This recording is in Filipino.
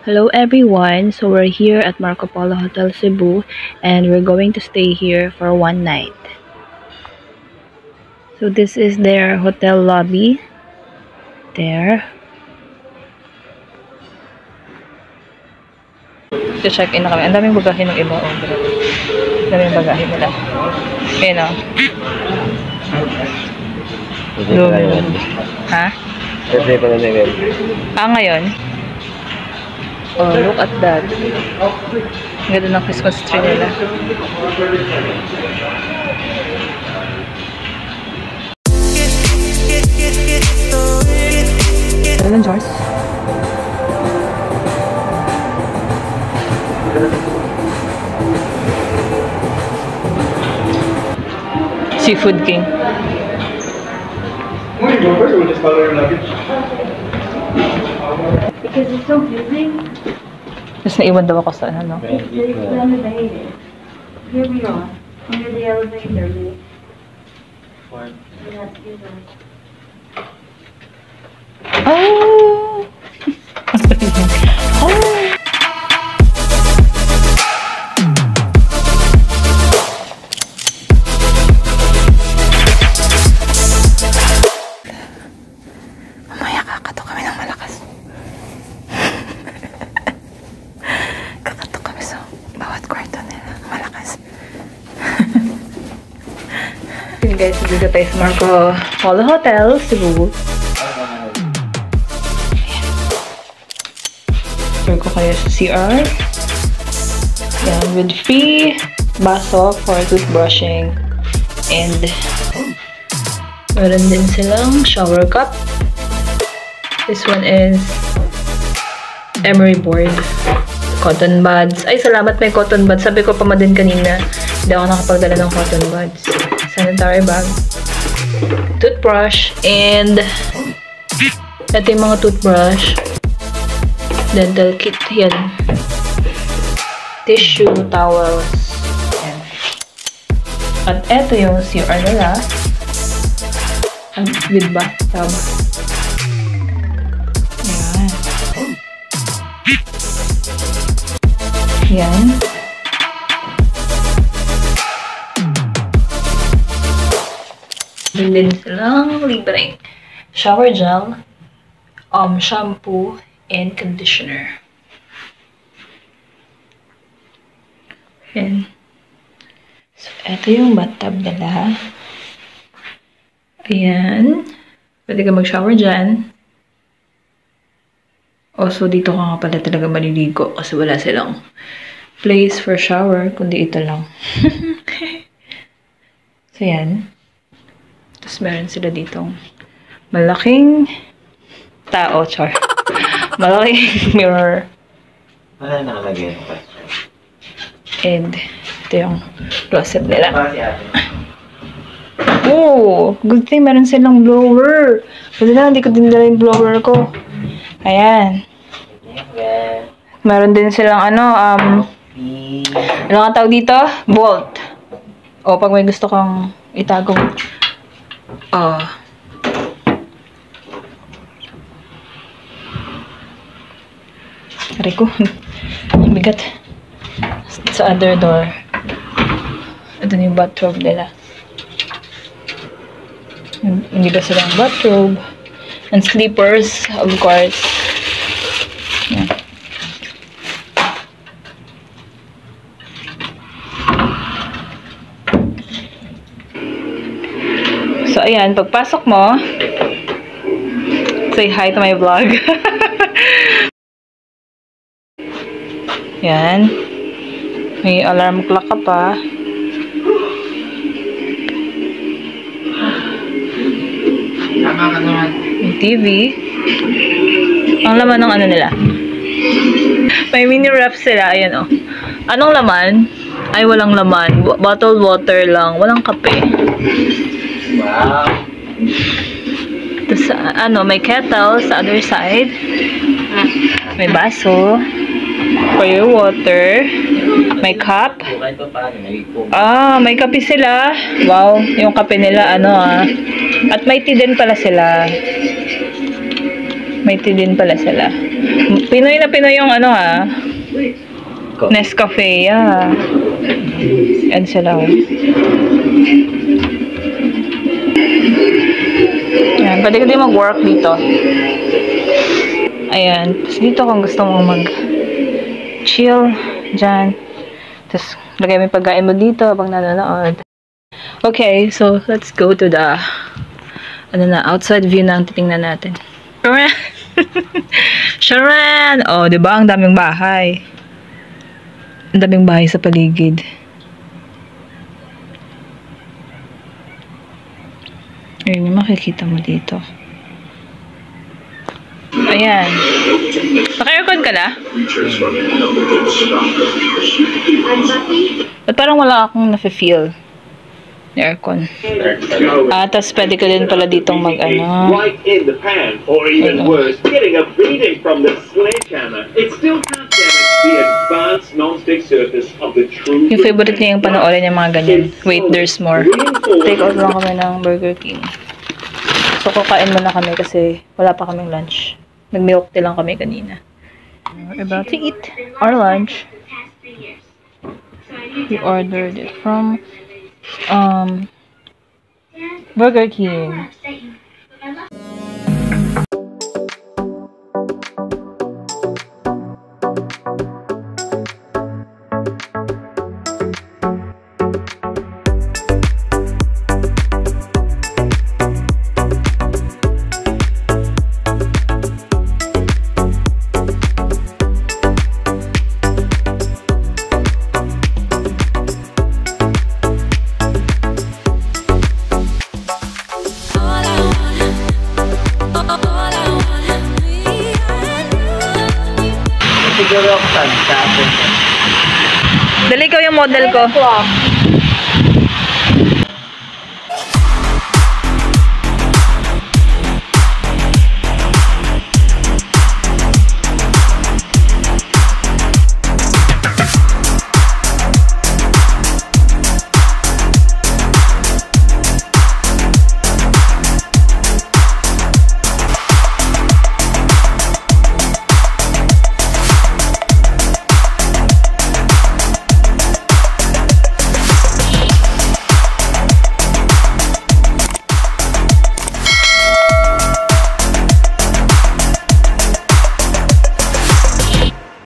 Hello everyone, so we're here at Marco Polo Hotel Cebu and we're going to stay here for one night. So this is their hotel lobby. There. Check in na kami. Ang daming bagahe ng iba. Ang daming bagahe nila. Ayan o. Ha? Ngayon? Oh, look at that. Ang ganda ng Christmas tree nila. Ano lang, George? Seafood King. Because it's so busy. Tapos naiwan daw ako sa ano. It's elevated. Here we are. Under the elevator. Oh! Oh! Mamaya kakato kami ng malakas. Kakato kami sa bawat kwarto nila. Malakas. Yun guys, dito tayo sa Marco Polo Hotel, Cebu. Tour ko kayo sa CR. Yan, with free baso for toothbrushing. And meron din silang shower cup. This one is emery board. Cotton buds. Ay, salamat may cotton buds. Sabi ko pa din kanina, hindi ako nakapagdala ng cotton buds. Sanitary bag. Toothbrush. And ito yung mga toothbrush. Dental kit. Yan. Tissue, towels. Yan. At ito yung CR nila. With bathtub. Yan. Din silang libreng shower gel, shampoo, and conditioner. Yan. So, ito yung bathtub nila. Ayan. Pwede ka mag-shower dyan. Also, dito ka nga pala talaga maliligo kasi wala silang place for shower, kundi ito lang. So, yan. Tapos, meron sila ditong malaking tao, char. Malaking mirror. Wala nakalagay. And, ito yung closet nila. Oh, good thing meron silang blower. Kasi na, hindi ko din dala yung blower ko. Ayan. Meron din silang ano nga tawag dito? Bolt. O, pag may gusto kang itagong aray ko. Bigat. Sa other door. Ito na yung bathrobe nila. Hindi ba silang bathrobe? And sleepers, of course. Yan. So, ayan. Pagpasok mo, say hi to my vlog. Yan. May alarm clock ka pa. May TV. Ang laman ng ano nila. May mini ref sila. Ayan o. Anong laman? Ay, walang laman. Bottled water lang. Walang kape. Wow. Tapos, may kettle sa other side. May baso. For your water. May cup. May kape sila. Wow. Yung kape nila, At may tea din pala sila. May tea din pala sila. Pinoy na Pinoy yung ano Nescafe, yeah. Yan sila. Ayan, pwede ka din mag-work dito. Ayan. Tapos dito kung gusto mong mag-chill dyan. Tapos lagay mo yung pagkain mo dito habang nanonood. Okay, so let's go to the outside view na ang titingnan natin. Sharon! Oh, di ba? Ang daming bahay. Ang daming bahay sa paligid. Ayun yung makikita mo dito. Ayan. Naka-aircon ka na? Ba't parang wala akong nafe-feel aircon. Tapos pwede ka din pala ditong mag-ano. Right in the pan, or even worse, getting a beating from the sledgehammer. It still can't damage the advanced non-stick surface of the true. Yung favorite niya yung panoorin yung mga ganyan. Wait, there's more. Take out lang kami ng Burger King. So, kakain muna kami kasi wala pa kaming lunch. Nag-milk tea lang kami kanina. We're about to eat our lunch. We ordered it from Burger King. Siguro ako sa atin. Dali, ikaw yung model ko.